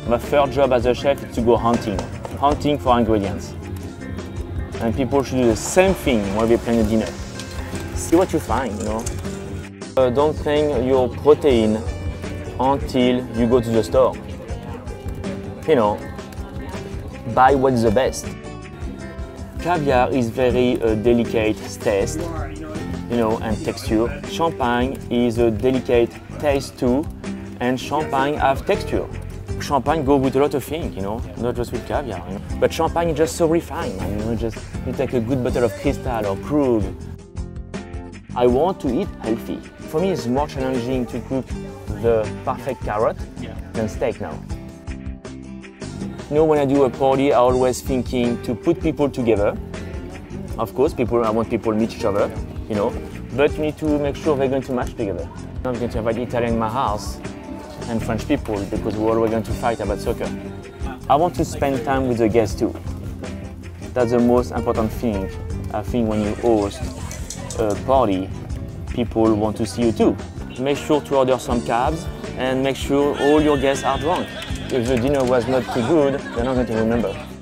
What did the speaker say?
My first job as a chef is to go hunting for ingredients. And people should do the same thing when they plan a dinner. See what you find, you know. Don't plan your protein until you go to the store. You know, buy what is the best. Caviar is very delicate taste, you know, and texture. Champagne is a delicate taste too, and champagne have texture. Champagne goes with a lot of things, you know, not just with caviar. You know? But champagne is just so refined, man. You know, you take a good bottle of Cristal or Krug. I want to eat healthy. For me, it's more challenging to cook the perfect carrot than steak now. You know, when I do a party, I always thinking to put people together. Of course, I want people to meet each other, you know, but you need to make sure they're going to match together. I'm going to invite Italian in my house and French people because we're always going to fight about soccer. I want to spend time with the guests too. That's the most important thing. I think when you host a party, people want to see you too. Make sure to order some carbs and make sure all your guests are drunk. If the dinner was not too good, they're not going to remember.